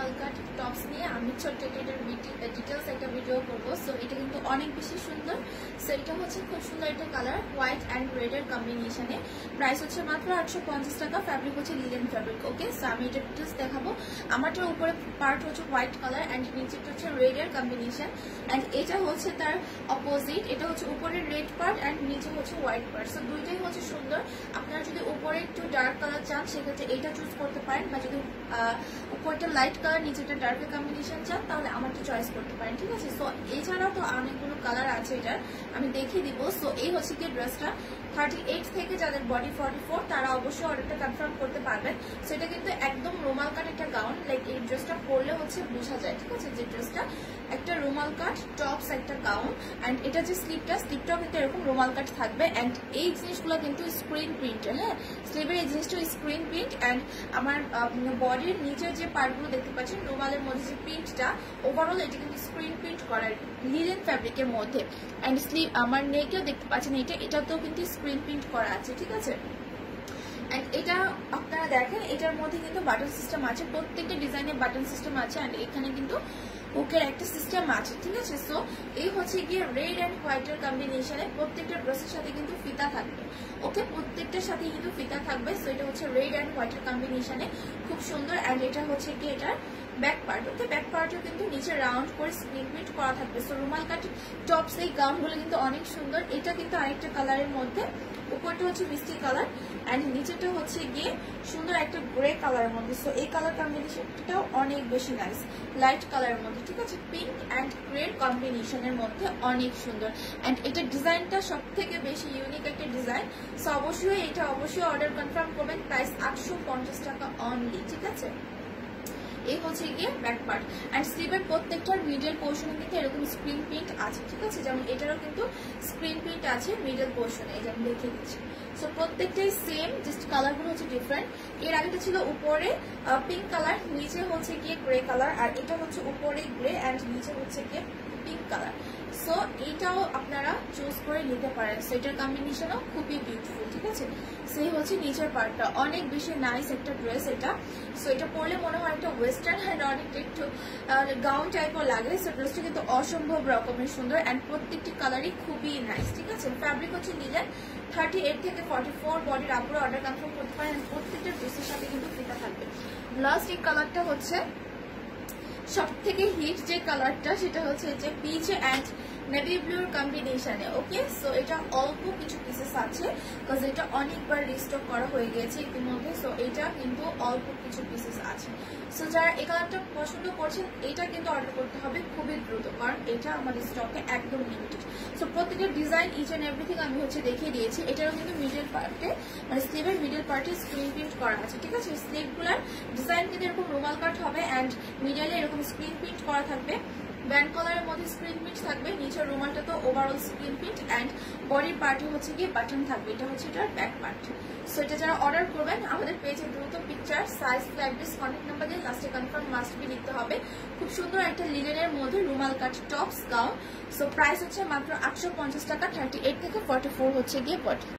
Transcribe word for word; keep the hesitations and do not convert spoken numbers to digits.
রুমাল cut tops নিয়ে আমি ছোট্ট এটার ডিটেলস একটা ভিডিও করবো। সো এটা কিন্তু অনেক বেশি সুন্দর। সো এটা হচ্ছে খুব সুন্দর একটা কালার, হোয়াইট অ্যান্ড রেড এর কম্বিনেশনে। প্রাইস হচ্ছে মাত্র আটশো পঞ্চাশ টাকা। ফ্যাব্রিক হচ্ছে লিলেন ফ্যাব্রিক। ওকে, সো আমি এটা ডিটেলস দেখাবো। আমারটার উপরে পার্ট হচ্ছে হোয়াইট কালার অ্যান্ড নিচেটা হচ্ছে রেড এর কম্বিনেশন, অ্যান্ড এটা হচ্ছে তার অপোজিট। এটা হচ্ছে উপরের রেড পার্ট অ্যান্ড নিচে হচ্ছে হোয়াইট পার্ট। সো দুইটাই হচ্ছে সুন্দর। আপনারা যদি উপরে একটু ডার্ক কালার চান সেক্ষেত্রে এইটা চুজ করতে পারেন, বা যদি উপরটা লাইট কালার নিচেটা ডার্কের কম্বিনেশন চান তাহলে আমারটা চয়েস করতে পারেন। ঠিক আছে, সো এছাড়াও তো অনেকগুলো কালার আছে, এটার আমি দেখিয়ে দিব। সো এই হচ্ছে কি ড্রেসটা। থার্টি এইট থেকে যাদের বডি ফর্টি ফোর তারা অবশ্যই অর্ডারটা কনফার্ম করতে পারবেন। সো এটা কিন্তু একদম রুমাল কাট একটা গাউন, লাইক এই ড্রেসটা পরলে হচ্ছে বোঝা যায়। ঠিক আছে, যে ড্রেসটা একটা রুমাল কাট টপস একটা গাউন, অ্যান্ড এটা যে স্লিপটা স্লিপটাও কিন্তু এরকম রুমাল কাট থাকবে। অ্যান্ড এই জিনিসগুলো কিন্তু স্ক্রিন প্রিন্টের। হ্যাঁ, স্লিভের এই জিনিসটা স্ক্রিন প্রিন্ট, অ্যান্ড আমার বডির নিচের যে পার্টগুলো দেখতে পাচ্ছেন রুমালের মধ্যে যে প্রিন্টটা, ওভারঅল এটা কিন্তু স্ক্রিন প্রিন্ট করার লিলেন ফ্যাব্রিকের মধ্যে। অ্যান্ড স্লিভ আমার নেকেও দেখতে পাচ্ছেন এটা এটাতেও কিন্তু স্ক্রিন প্রিন্ট করা আছে। ঠিক আছে, অ্যান্ড এটা আপনারা দেখেন এটার মধ্যে কিন্তু বাটন সিস্টেম আছে, প্রত্যেকটা ডিজাইনের বাটন সিস্টেম আছে, অ্যান্ড এখানে কিন্তু হুকের একটা সিস্টেম আছে। ঠিক আছে, সো এই হচ্ছে গিয়ে রেড অ্যান্ড হোয়াইটের কম্বিনেশনে। প্রত্যেকটা ড্রেসের সাথে কিন্তু ফিতা থাকবে। ওকে, প্রত্যেকটার সাথে কিন্তু ফিতা থাকবে। সো এটা হচ্ছে রেড অ্যান্ড হোয়াইটের কম্বিনেশনে, খুব সুন্দর। অ্যান্ড এটা হচ্ছে গিয়ে এটার ব্যাক পার্ট। ওকে, ব্যাক পার্টও কিন্তু নিচে রাউন্ড করে স্ক্রিন প্রিন্ট করা থাকবে। সো রুমাল কাট টপস এই গাউনগুলো কিন্তু অনেক সুন্দর। এটা কিন্তু আরেকটা কালারের মধ্যে, উপরটা হচ্ছে মিষ্টি কালার অ্যান্ড নিচেটা হচ্ছে গিয়ে সুন্দর একটা গ্রে কালারের মধ্যে। সো এই কালার কম্বিনেশনটাও অনেক বেশি নাইস, লাইট কালারের মধ্যে। ঠিক আছে, পিঙ্ক অ্যান্ড গ্রে কম্বিনেশনের মধ্যে অনেক সুন্দর। অ্যান্ড এটার ডিজাইনটা সব থেকে বেশি ইউনিক একটা ডিজাইন। সো অবশ্যই এটা অবশ্যই অর্ডার কনফার্ম করবেন। প্রাইস আটশো পঞ্চাশ টাকা অনলি। ঠিক আছে, এই হচ্ছে গিয়ে ব্যাক পার্ট। অ্যান্ড স্লিভের প্রত্যেকটার মিডল পোর্শনে কিন্তু এরকম স্ক্রিন প্রিন্ট আছে। ঠিক আছে, যেমন এটারও কিন্তু স্ক্রিন প্রিন্ট আছে মিডল পোর্শনে, এই যেমন দেখে দিচ্ছি। সো প্রত্যেকটাই সেম, জাস্ট কালারগুলো হচ্ছে ডিফারেন্ট। এর আগেটা ছিল উপরে পিঙ্ক কালার, নিচে হচ্ছে গিয়ে গ্রে কালার, আর এটা হচ্ছে উপরে গ্রে অ্যান্ড নিচে হচ্ছে গিয়ে পিঙ্ক কালার। সো এইটাও আপনারা চুজ করে নিতে পারেন। সো এটার কম্বিনেশনও খুবই বিউটিফুল। ঠিক আছে, সেই হচ্ছে নিচের পার্টটা, অনেক বেশি নাইস একটা ড্রেস এটা। সো এটা পরলে মনে হয় একটা ওয়েস্টার্ন হ্যান্ড অনেকটা একটু গাউন টাইপও লাগে। সো ড্রেসটা কিন্তু অসম্ভব রকমের সুন্দর, অ্যান্ড প্রত্যেকটি কালারই খুবই নাইস। ঠিক আছে, ফ্যাব্রিক হচ্ছে নিলেন। থার্টি এইট থেকে ফর্টি ফোর বডির আপুরা অর্ডার কনফার্ম করতে পারেন। প্রত্যেকটা ড্রেসের সাথে কিন্তু ফিতা থাকবে। লাস্ট এই কালারটা হচ্ছে সব থেকে হিট যে কালারটা, সেটা হচ্ছে যে পিচ অ্যান্ড নেভি ব্লুর কম্বিনেশনে। ওকে, সো এটা অল্প কিছু পিসেস আছে, বিকজ এটা অনেকবার রিস্টক করা হয়ে গেছে ইতিমধ্যে। সো এটা কিন্তু অল্প কিছু পিসেস আছে। সো যারা এই কালারটা পছন্দ করছেন এটা কিন্তু অর্ডার করতে হবে খুবই দ্রুত, কারণ এটা আমাদের স্টকে একদম লিমিটেড। সো প্রত্যেকটা ডিজাইন ইচ অ্যান্ড এভরিথিং আমি হচ্ছে দেখিয়ে দিয়েছি। এটারও কিন্তু মিডল পার্টে, মানে স্লিভের মিডল পার্টে স্ক্রিন প্রিন্ট করা আছে। ঠিক আছে, স্লিভগুলার ডিজাইন কিন্তু এরকম রুমাল কাট হবে, অ্যান্ড মিডলে এরকম স্ক্রিন প্রিন্ট করা থাকবে। ব্যান্ড কলারের মধ্যে স্ক্রিন প্রিন্ট থাকবে, নিচের রুমালটা তো ওভারঅল স্ক্রিন প্রিন্ট, অ্যান্ড বডির পার্টে হচ্ছে গিয়ে বাটন থাকবে। এটা হচ্ছে এটার ব্যাক পার্ট। সো এটা যারা অর্ডার করবেন আমাদের পেজে দ্রুত পিকচার, সাইজ, ফ্ল্যাটবিস, কন্ট্যাক্ট নাম্বার দিয়ে লাস্টে কনফার্ম মাস্ট বি লিখতে হবে। খুব সুন্দর একটা লিলেনের মধ্যে রুমাল cut tops gown. So price হচ্ছে মাত্র আটশো পঞ্চাশ টাকা। থার্টি এইট থেকে ফর্টি ফোর হচ্ছে গিয়ে বডি।